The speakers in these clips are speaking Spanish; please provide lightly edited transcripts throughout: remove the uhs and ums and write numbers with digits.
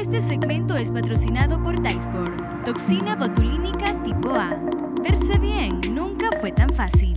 Este segmento es patrocinado por Dysport, toxina botulínica tipo A. Verse bien nunca fue tan fácil.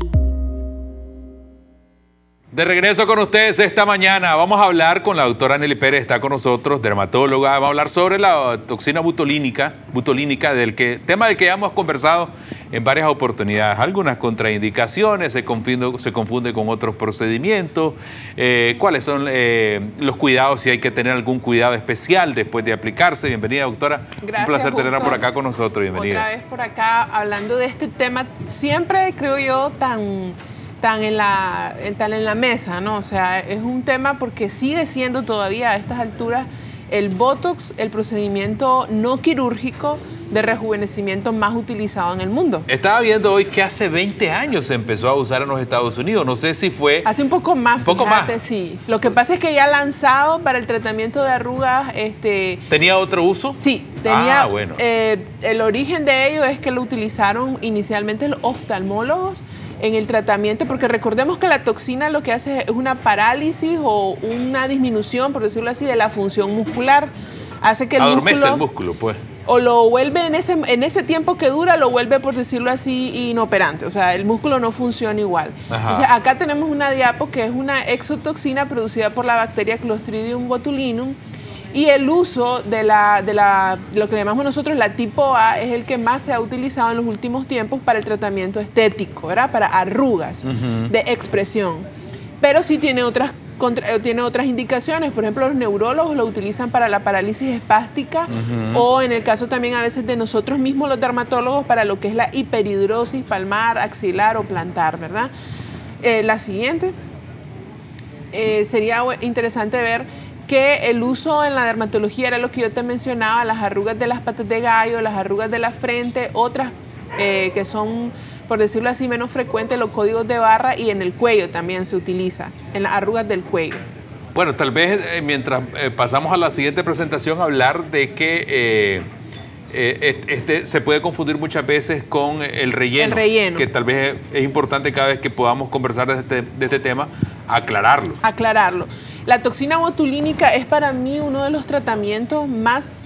De regreso con ustedes esta mañana. Vamos a hablar con la doctora Nelly Pérez, está con nosotros, dermatóloga. Vamos a hablar sobre la toxina botulínica, tema del que ya hemos conversado en varias oportunidades. Algunas contraindicaciones, se confunde con otros procedimientos. ¿Cuáles son los cuidados? Si hay que tener algún cuidado especial después de aplicarse. Bienvenida, doctora. Gracias, un placer tenerla por doctor. acá con nosotros. Bienvenida. Otra vez por acá, hablando de este tema, siempre creo yo tan en la mesa, ¿no? O sea, es un tema porque sigue siendo todavía a estas alturas el Botox, el procedimiento no quirúrgico de rejuvenecimiento más utilizado en el mundo. Estaba viendo hoy que hace 20 años se empezó a usar en los Estados Unidos. No sé si fue... Hace un poco más, un poco fíjate, más. Sí. Lo que pasa es que ya lanzado para el tratamiento de arrugas... ¿Tenía otro uso? Sí, tenía... bueno. El origen de ello es que lo utilizaron inicialmente los oftalmólogos en el tratamiento, porque recordemos que la toxina lo que hace es una parálisis o una disminución, por decirlo así, de la función muscular. Hace que adormece el músculo, pues. O lo vuelve en ese tiempo que dura, lo vuelve, por decirlo así, inoperante. O sea, el músculo no funciona igual. Ajá. Entonces, acá tenemos una diapo que es una exotoxina producida por la bacteria Clostridium botulinum. Y el uso de lo que llamamos nosotros la tipo A es el que más se ha utilizado en los últimos tiempos para el tratamiento estético, ¿verdad? Para arrugas de expresión. Pero sí tiene otras indicaciones. Por ejemplo, los neurólogos lo utilizan para la parálisis espástica o en el caso también a veces de nosotros mismos los dermatólogos para lo que es la hiperhidrosis palmar, axilar o plantar, ¿verdad? La siguiente sería interesante ver que el uso en la dermatología era lo que yo te mencionaba, las arrugas de las patas de gallo, las arrugas de la frente, otras que son, por decirlo así, menos frecuentes, los códigos de barra, y en el cuello también se utiliza, en las arrugas del cuello. Bueno, tal vez mientras pasamos a la siguiente presentación, hablar de que se puede confundir muchas veces con el relleno. El relleno. Que tal vez es importante cada vez que podamos conversar de este tema, aclararlo. Aclararlo. La toxina botulínica es para mí uno de los tratamientos más,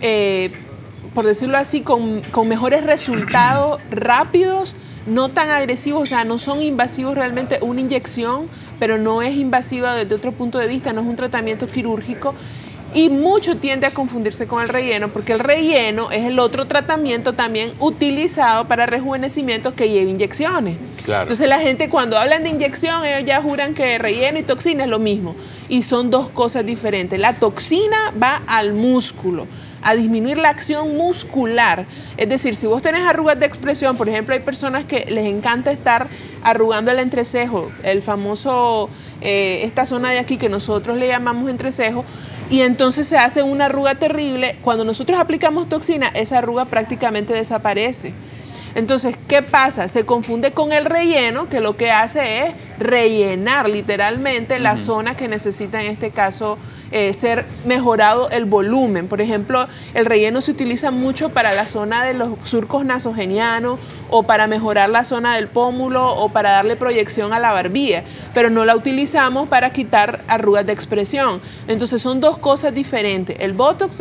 por decirlo así, con mejores resultados rápidos, no tan agresivos, o sea, no son invasivos realmente. Una inyección, pero no es invasiva desde otro punto de vista, no es un tratamiento quirúrgico. Y mucho tiende a confundirse con el relleno, porque el relleno es el otro tratamiento también utilizado para rejuvenecimiento que lleva inyecciones. Claro. Entonces la gente cuando hablan de inyección, ellos ya juran que relleno y toxina es lo mismo. Y son dos cosas diferentes. La toxina va al músculo, a disminuir la acción muscular. Es decir, si vos tenés arrugas de expresión, por ejemplo, hay personas que les encanta estar arrugando el entrecejo, el famoso, esta zona de aquí que nosotros le llamamos entrecejo, y entonces se hace una arruga terrible. Cuando nosotros aplicamos toxina, esa arruga prácticamente desaparece. Entonces, ¿qué pasa? Se confunde con el relleno, que lo que hace es rellenar literalmente la zona que necesita, en este caso, ser mejorado el volumen. Por ejemplo, el relleno se utiliza mucho para la zona de los surcos nasogenianos o para mejorar la zona del pómulo o para darle proyección a la barbilla, pero no la utilizamos para quitar arrugas de expresión. Entonces son dos cosas diferentes. El Botox,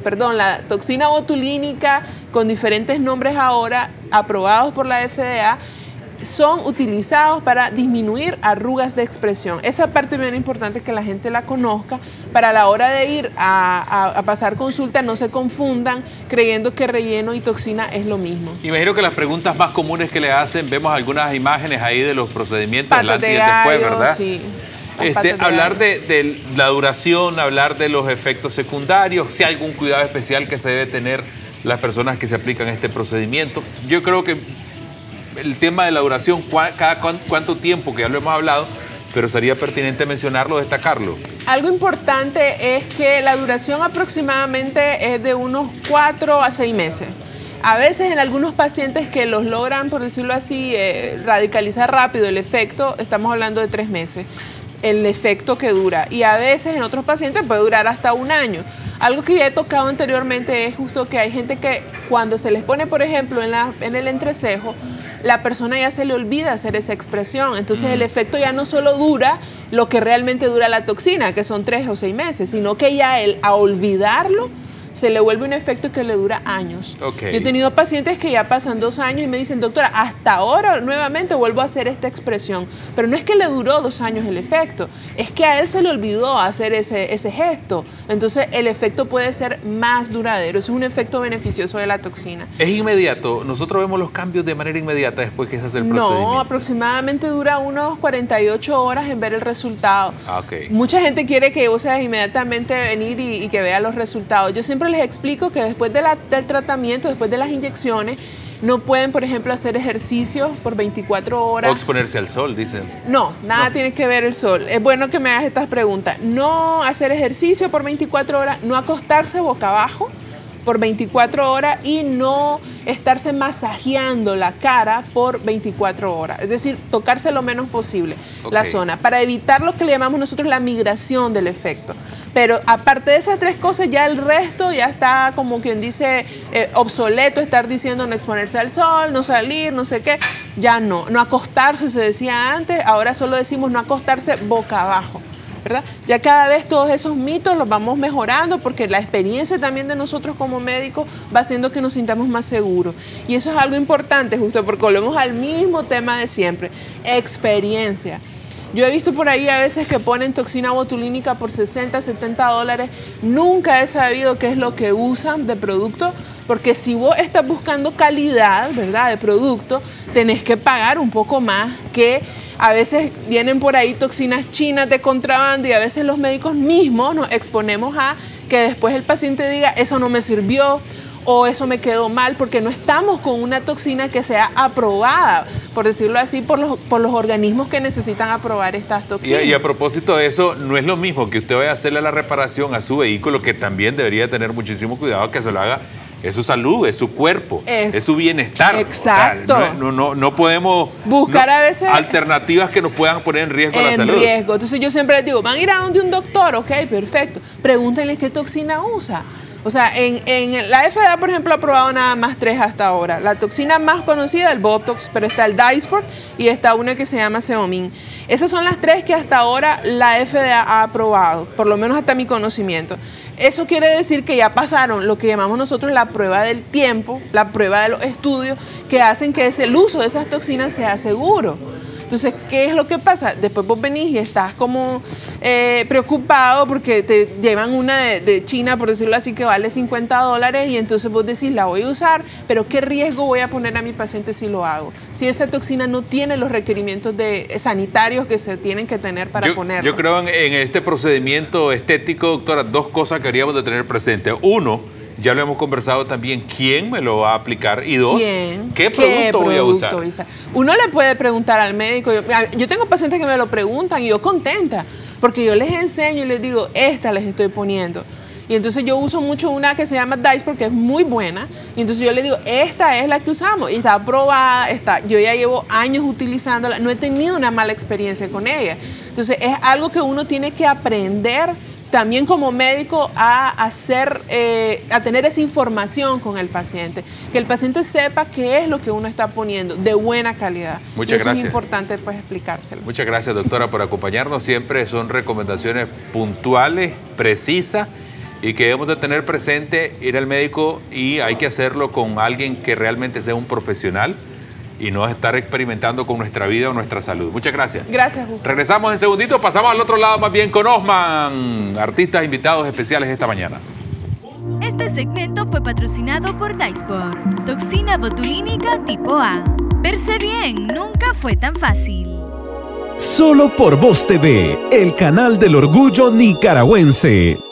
la toxina botulínica, con diferentes nombres ahora, aprobados por la FDA, son utilizados para disminuir arrugas de expresión. Esa parte es bien importante que la gente la conozca para la hora de ir a pasar consulta, no se confundan creyendo que relleno y toxina es lo mismo. Imagino que las preguntas más comunes que le hacen, vemos algunas imágenes ahí de los procedimientos, el antes y el después, ¿verdad? Sí. Hablar de la duración, hablar de los efectos secundarios, si hay algún cuidado especial que se debe tener las personas que se aplican este procedimiento. Yo creo que el tema de la duración, cuánto tiempo, que ya lo hemos hablado, pero sería pertinente mencionarlo, destacarlo. Algo importante es que la duración aproximadamente es de unos 4 a 6 meses. A veces en algunos pacientes que los logran, por decirlo así, radicalizar rápido el efecto, estamos hablando de 3 meses, el efecto que dura. Y a veces en otros pacientes puede durar hasta 1 año. Algo que ya he tocado anteriormente es justo que hay gente que cuando se les pone, por ejemplo, en el entrecejo, la persona ya se le olvida hacer esa expresión. Entonces el efecto ya no solo dura lo que realmente dura la toxina, que son 3 o 6 meses, sino que ya él, a olvidarlo, se le vuelve un efecto que le dura años. Okay. Yo he tenido pacientes que ya pasan 2 años y me dicen, doctora, hasta ahora nuevamente vuelvo a hacer esta expresión. Pero no es que le duró 2 años el efecto, es que a él se le olvidó hacer ese gesto. Entonces el efecto puede ser más duradero. Es un efecto beneficioso de la toxina. ¿Es inmediato? ¿Nosotros vemos los cambios de manera inmediata después que se hace el procedimiento? No, aproximadamente dura unos 48 horas en ver el resultado. Okay. Mucha gente quiere que vos seas inmediatamente venir y que vea los resultados. Yo siempre les explico que después del tratamiento, después de las inyecciones, no pueden, por ejemplo, hacer ejercicio por 24 horas. O exponerse al sol, dicen. No, nada tiene que ver el sol. Es bueno que me hagas estas preguntas. No hacer ejercicio por 24 horas, no acostarse boca abajo por 24 horas y no estarse masajeando la cara por 24 horas. Es decir, tocarse lo menos posible la zona para evitar lo que le llamamos nosotros la migración del efecto. Pero aparte de esas 3 cosas, ya el resto ya está, como quien dice, obsoleto estar diciendo no exponerse al sol, no salir, no sé qué. Ya no. No acostarse, se decía antes, ahora solo decimos no acostarse boca abajo, ¿verdad? Ya cada vez todos esos mitos los vamos mejorando porque la experiencia también de nosotros como médicos va haciendo que nos sintamos más seguros. Y eso es algo importante, justo porque volvemos al mismo tema de siempre, experiencia. Yo he visto por ahí a veces que ponen toxina botulínica por 60, 70 dólares. Nunca he sabido qué es lo que usan de producto, porque si vos estás buscando calidad, ¿verdad?, de producto, tenés que pagar un poco más, que a veces vienen por ahí toxinas chinas de contrabando y a veces los médicos mismos nos exponemos a que después el paciente diga, eso no me sirvió, o eso me quedó mal, porque no estamos con una toxina que sea aprobada, por decirlo así, por los organismos que necesitan aprobar estas toxinas. Y a propósito de eso, no es lo mismo que usted vaya a hacerle la reparación a su vehículo, que también debería tener muchísimo cuidado que se lo haga. Es su salud, es su cuerpo, es su bienestar. Exacto. O sea, no podemos buscar a veces alternativas que nos puedan poner en riesgo la salud. Entonces yo siempre les digo, van a ir a donde un doctor, ok, perfecto. Pregúntenle qué toxina usa. O sea, en la FDA, por ejemplo, ha aprobado nada más 3 hasta ahora. La toxina más conocida, el Botox, pero está el Dysport y está una que se llama Xeomin. Esas son las 3 que hasta ahora la FDA ha aprobado, por lo menos hasta mi conocimiento. Eso quiere decir que ya pasaron lo que llamamos nosotros la prueba del tiempo, la prueba de los estudios que hacen que el uso de esas toxinas sea seguro. Entonces, ¿qué es lo que pasa? Después vos venís y estás como preocupado porque te llevan una de China, por decirlo así, que vale 50 dólares y entonces vos decís, la voy a usar, pero ¿qué riesgo voy a poner a mi paciente si lo hago? Si esa toxina no tiene los requerimientos sanitarios que se tienen que tener para ponerla. Yo creo en este procedimiento estético, doctora, 2 cosas que deberíamos de tener presentes. 1, ya lo hemos conversado también, ¿quién me lo va a aplicar? Y 2, ¿qué producto voy a usar? Uno le puede preguntar al médico. Yo tengo pacientes que me lo preguntan y yo contenta, porque yo les enseño y les digo, esta les estoy poniendo. Y entonces yo uso mucho una que se llama Dice porque es muy buena. Y entonces yo les digo, esta es la que usamos y está aprobada, yo ya llevo años utilizándola, no he tenido una mala experiencia con ella. Entonces es algo que uno tiene que aprender también como médico a tener esa información con el paciente, que el paciente sepa qué es lo que uno está poniendo de buena calidad. Muchas gracias. Es importante pues explicárselo. Muchas gracias, doctora, por acompañarnos. Siempre son recomendaciones puntuales, precisas, y que debemos de tener presente ir al médico, y hay que hacerlo con alguien que realmente sea un profesional y no estar experimentando con nuestra vida o nuestra salud. Muchas gracias. Gracias, Justo. Regresamos en segundito, pasamos al otro lado más bien con Osman, artistas invitados especiales esta mañana. Este segmento fue patrocinado por Dysport, toxina botulínica tipo A. Verse bien nunca fue tan fácil. Solo por Voz TV, el canal del orgullo nicaragüense.